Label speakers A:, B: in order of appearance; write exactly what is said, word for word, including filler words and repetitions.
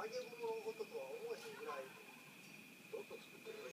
A: 揚げ物のこととは思えへんぐらい。ちょっと作ってる